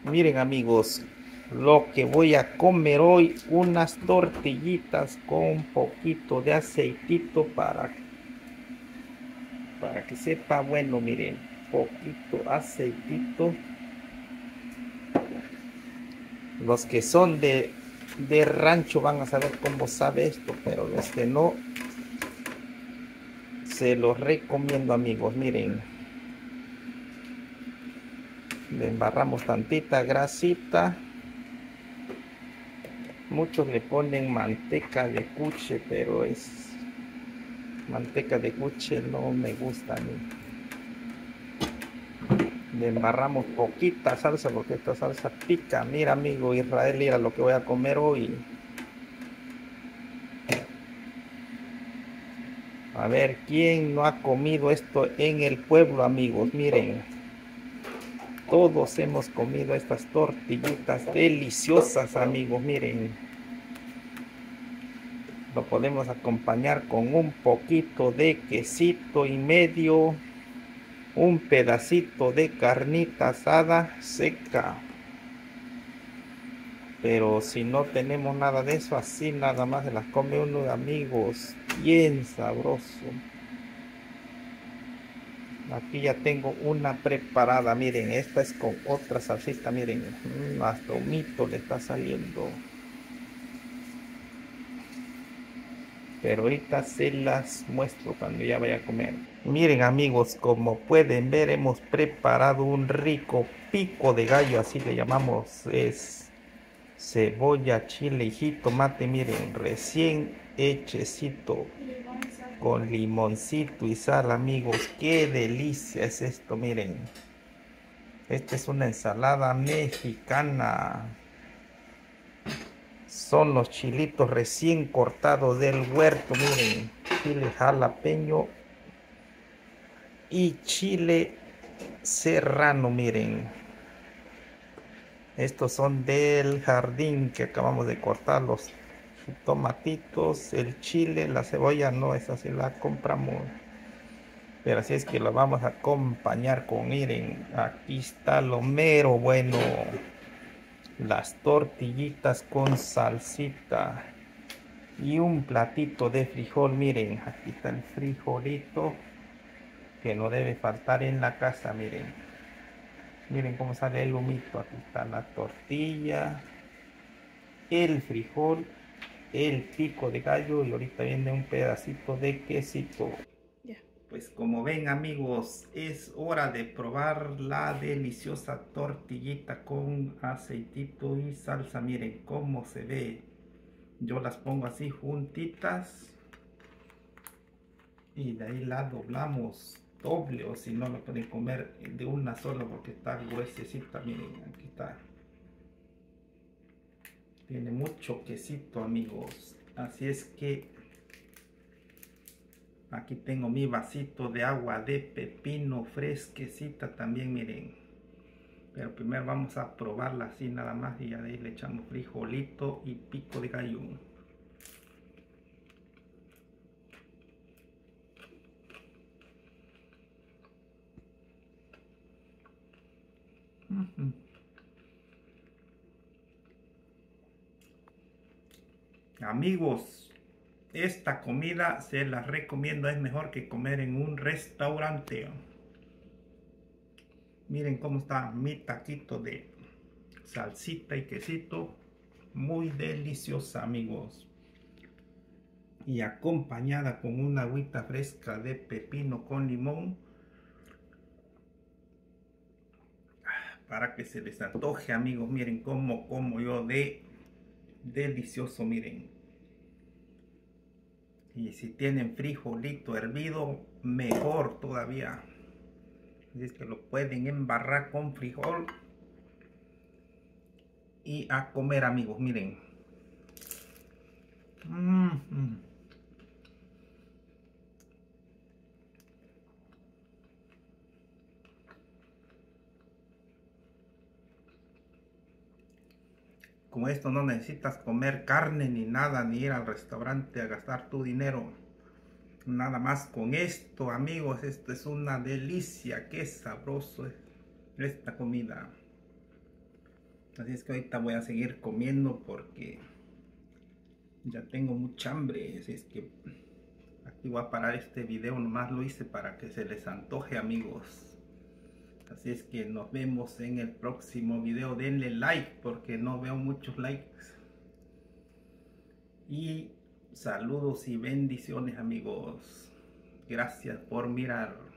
Miren amigos, lo que voy a comer hoy, unas tortillitas con un poquito de aceitito para que sepa bueno, miren, poquito aceitito. Los que son de rancho van a saber cómo sabe esto, pero los que no, se los recomiendo amigos, miren. Le embarramos tantita grasita. Muchos le ponen manteca de cuche, pero es manteca de cuche no me gusta a mí. Le embarramos poquita salsa porque esta salsa pica. Mira amigo Israel, mira lo que voy a comer hoy. A ver, ¿quién no ha comido esto en el pueblo amigos? Miren, todos hemos comido estas tortillitas deliciosas amigos, miren. Lo podemos acompañar con un poquito de quesito y medio, un pedacito de carnita asada seca. Pero si no tenemos nada de eso, así nada más se las come uno de amigos. Bien sabroso. Aquí ya tengo una preparada. Miren, esta es con otra salsita. Miren, hasta humito le está saliendo. Pero ahorita se las muestro cuando ya vaya a comer. Miren amigos, como pueden ver, hemos preparado un rico pico de gallo, así le llamamos. Es cebolla, chile y jitomate, miren, recién hechecito con limoncito y sal amigos. Qué delicia es esto, miren. Esta es una ensalada mexicana. Son los chilitos recién cortados del huerto, miren. Chile jalapeño y chile serrano, miren. Estos son del jardín que acabamos de cortar, los tomatitos, el chile, la cebolla no, esa sí la compramos. Pero así es que lo vamos a acompañar con, miren, aquí está lo mero bueno. Las tortillitas con salsita y un platito de frijol, miren, aquí está el frijolito que no debe faltar en la casa, miren. Miren cómo sale el humito, aquí está la tortilla, el frijol, el pico de gallo y ahorita viene un pedacito de quesito. Pues como ven amigos, es hora de probar la deliciosa tortillita con aceitito y salsa. Miren cómo se ve. Yo las pongo así juntitas y de ahí la doblamos doble, o si no lo pueden comer de una sola porque está gruesecita. Miren, aquí está. Tiene mucho quesito amigos. Así es que aquí tengo mi vasito de agua de pepino fresquecita también, miren. Pero primero vamos a probarla así nada más y ya de ahí le echamos frijolito y pico de gallo. Amigos, esta comida se la recomiendo, es mejor que comer en un restaurante. Miren cómo está mi taquito de salsita y quesito, muy deliciosa amigos. Y acompañada con una agüita fresca de pepino con limón para que se les antoje amigos. Miren cómo como yo de delicioso, miren. Y si tienen frijolito hervido, mejor todavía. Así es que lo pueden embarrar con frijol y a comer amigos, miren. Con esto no necesitas comer carne ni nada, ni ir al restaurante a gastar tu dinero. Nada más con esto amigos, esto es una delicia, qué sabroso es esta comida. Así es que ahorita voy a seguir comiendo porque ya tengo mucha hambre. Así es que aquí voy a parar este video, nomás lo hice para que se les antoje, amigos. Así es que nos vemos en el próximo video. Denle like porque no veo muchos likes. Y saludos y bendiciones, amigos. Gracias por mirar.